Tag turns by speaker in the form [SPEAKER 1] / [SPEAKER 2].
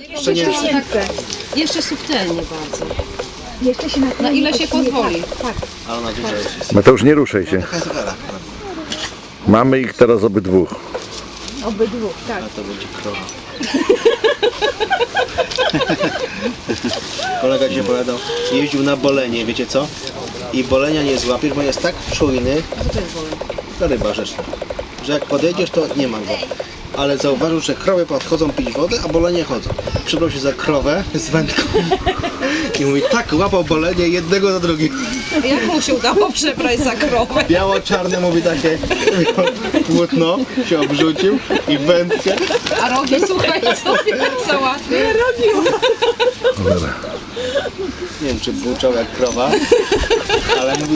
[SPEAKER 1] Jeszcze nie jest.
[SPEAKER 2] Jeszcze subtelnie bardzo.
[SPEAKER 3] Jeszcze się
[SPEAKER 2] Na ile się pozwoli.
[SPEAKER 3] Tak.
[SPEAKER 1] Ale ona duża jest.
[SPEAKER 4] Mateusz, nie ruszaj się.
[SPEAKER 1] Taka jest gara.
[SPEAKER 4] Mamy ich teraz obydwu.
[SPEAKER 3] Obydwu, tak.
[SPEAKER 1] A to będzie krowa. Kolega dzisiaj opowiadał, jeździł na bolenie, wiecie co? I bolenia nie złapiesz, bo jest tak czujny.
[SPEAKER 2] Co to jest boleń?
[SPEAKER 1] To ryba rzeczna. Że jak podejdziesz, to nie ma go. Ale zauważył, że krowy podchodzą pić wodę, a bolenie chodzą. Przybrał się za krowę z wędką i mówi, tak łapał bolenie jednego za drugim.
[SPEAKER 2] Jak mu się udało przebrać za krowę?
[SPEAKER 1] Biało-czarne, mówi takie płótno, się obrzucił i wędkę.
[SPEAKER 2] A rogi, słuchaj, sobie załatwił.
[SPEAKER 1] Nie wiem, czy buczał jak krowa, ale mówi,